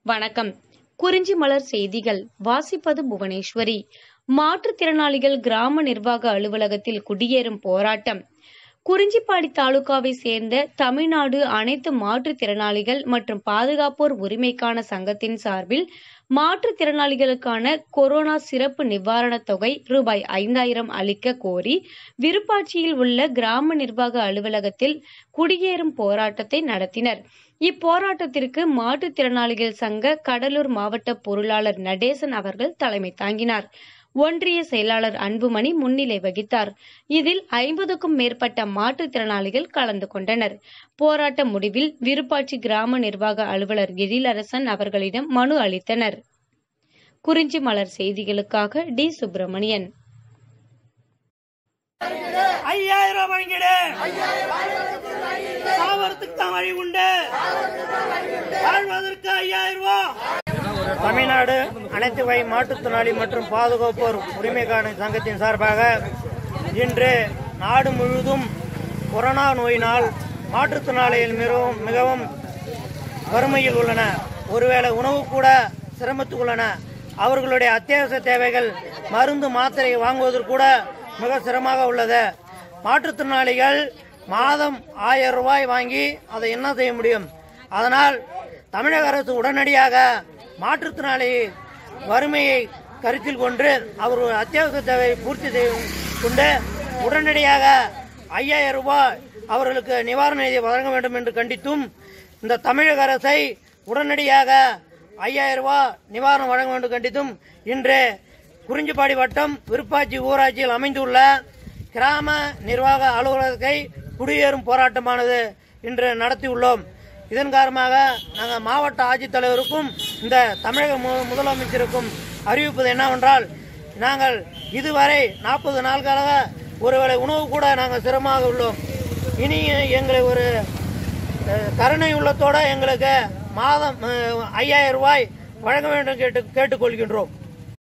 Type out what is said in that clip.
வணக்கம். குறிஞ்சி மலர் செய்திகள் வாசிப்பது புவனேஸ்வரி. மாற்றுத்திறனாளிகள் கிராம நிர்வாக அலுவலகத்தில் குடியேறும் போராட்டம். குறிஞ்சிப்பாடி தாலுகாவை சேர்ந்த தமிழ்நாடு அனைத்து மாற்றுத்திறனாளிகள் மற்றும் பாதுகாப்போர் உரிமைக்கான சங்கத்தின் சார்பில் மாற்றுத்திறனாளிகளுக்கான கொரோனா சிறப்பு நிவாரணத் தொகை ரூபாய் 5000 அளிக்க கோரி விருப்பாட்சியில் உள்ள கிராம நிர்வாக அலுவலகத்தில் குடியேறும் போராட்டத்தை நடத்தினர். இப்போராட்டத்திற்கு மாற்றுத்திறனாளிகள் சங்க கடலூர் மாவட்ட பொருளாளர் நடேசன் அவர்கள் தலைமை தாங்கினார். ஒன்றிய செயலாளர் அன்புமணி முன்னிலை வகித்தார். இதில் 50க்கும் மேற்பட்ட மாற்றுத்திறனாளிகள் கலந்து கொண்டனர். போராட்ட முடிவில் விருப்பாட்சி கிராம நிர்வாக அலுவலர் எழிலரசன் அவர்களிடம் மனு அளித்தனர். குறிஞ்சி மலர் செய்திகளுக்காக டி. சுப்பிரமணியன். 5000 வழங்கிடு. சாவரத்துக்கு தான் வழி உண்டு. வாழ்வதற்கு 5000. தமிழ்நாடு அனைத்து வகை மாற்றுத்திறனாளி மற்றும் பாதுகாப்போர் உரிமைக்கான சங்கத்தின் சார்பாக இன்று நாடு முழுவதும் கொரோனா நோயினால் மாற்றுத்திறனாளிகள் மிகவும் வறுமையில் உள்ளன. ஒருவேளை உணவு கூட சிரமத்துக்கு உள்ளன. அவர்களுடைய அத்தியாவசிய தேவைகள் மருந்து மாத்திரை வாங்குவதற்கு கூட மிக சிரமமாக உள்ளது. மாற்றுத்திறனாளிகள் மாதம் 1000 ரூபாய் வாங்கி அதை என்ன செய்ய முடியும்? அதனால் தமிழக அரசு உடனடியாக மாற்றுத்திறனாளி வறுமையை கருத்தில் கொண்டு அவர்கள் அத்தியாவசிய தேவையை பூர்த்தி செய்யும் கொண்டு உடனடியாக 5000 ரூபாய் அவர்களுக்கு நிவாரண நிதி வழங்க வேண்டும் என்று கண்டித்தும் இந்த தமிழக அரசை உடனடியாக 5000 ரூபாய் நிவாரணம் வழங்க வேண்டும் கண்டித்தும் இன்று குறிஞ்சிப்பாடி வட்டம் விருப்பாட்சி ஊராட்சியில் அமைந்துள்ள கிராம நிர்வாக அலுவலகத்தை குடியேறும் போராட்டமானது இன்று நடத்தியுள்ளோம். இதன் காரணமாக நாங்கள் மாவட்ட ஆட்சித்தலைவருக்கும் இந்த தமிழக முதலமைச்சருக்கும் அறிவிப்பது என்னவென்றால், நாங்கள் இதுவரை 40 நாட்களாக ஒருவேளை உணவு கூட நாங்கள் சிரமமாக உள்ளோம். இனி எங்களை ஒரு கருணை உள்ளத்தோடு எங்களுக்கு மாதம் 5000 ரூபாய் வழங்க வேண்டும் கேட்டுக்கொள்கின்றோம்.